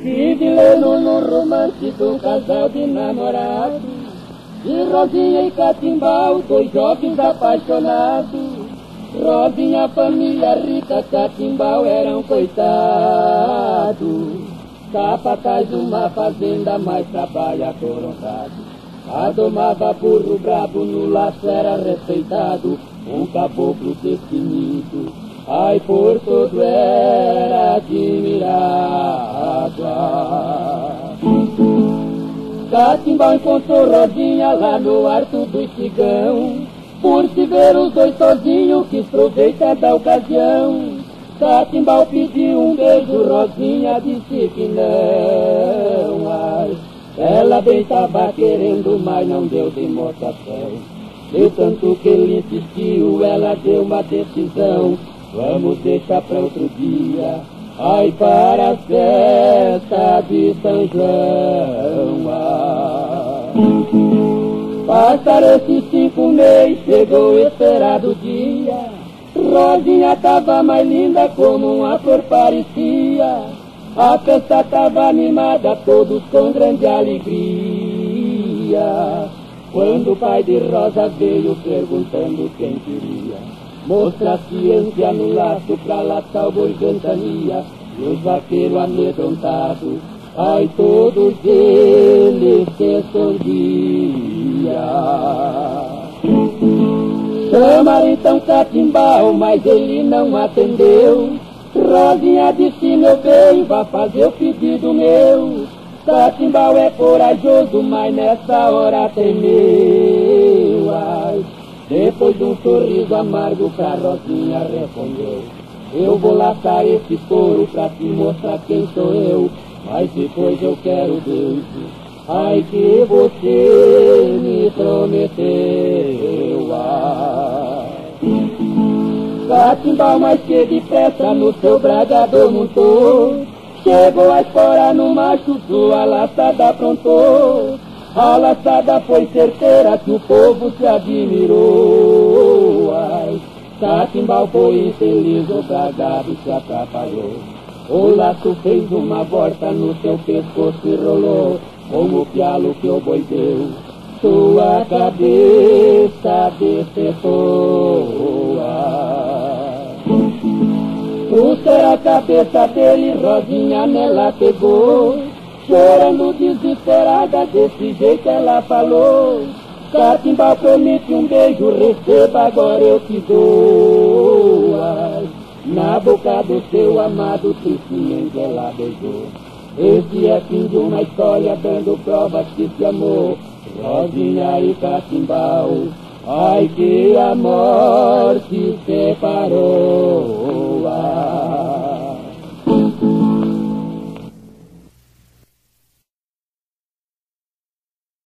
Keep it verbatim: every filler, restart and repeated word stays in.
Vive lendo no romance do casal de namorados, de Rosinha e Catimbau, dois jovens apaixonados. Rosinha, família rica, Catimbau era um coitado, capataz de uma fazenda, mas trabalha corontado. Adomava burro brabo, no laço era respeitado, um caboclo destemido, ai por todo era admirado. Catimbau encontrou Rosinha lá no Arco do Cigão, por se ver os dois sozinhos, quis aproveitar da ocasião. Catimbau pediu um beijo, Rosinha disse que não. Ai, ela bem tava querendo, mas não deu demonstração. De tanto que ele insistiu, ela deu uma decisão: vamos deixar pra outro dia, ai, para a festa de São João. Ah. Passaram esses cinco meses, chegou o esperado dia. Rosinha tava mais linda como uma flor parecia. A festa tava animada, todos com grande alegria. Quando o pai de Rosa veio perguntando quem queria mostrar ciência no laço pra laçar o boi ventania, e os vaqueiros amedrontados, ai, todos eles se escondiam. Chamaram então Catimbau, mas ele não atendeu. Rosinha disse: meu bem, vá fazer o pedido meu. Catimbau é corajoso, mas nessa hora temeu. Ai, depois de um sorriso amargo pra Rosinha respondeu: eu vou laçar esse touro pra te mostrar quem sou eu, mas depois eu quero Deus, ai, que você me prometeu. Ai. Catimbau, mais que depressa no seu bragador montou, chegou a espora no macho, sua laçada aprontou. A laçada foi certeira que o povo se admirou. Ai, Catimbau foi infeliz, o bragado se atrapalhou. O laço fez uma volta no seu pescoço e rolou, como o pialo que o boi deu, sua cabeça decepou. Trouxeram a cabeça dele, Rosinha nela pegou, chorando desesperada, desse jeito ela falou: Catimbau, promete um beijo, receba, agora eu te dou. Ai, na boca do seu amado, tristemente ela beijou. Esse é fim de uma história, dando provas que se amou, Rosinha e Catimbau, ai, que a morte separou. Ai.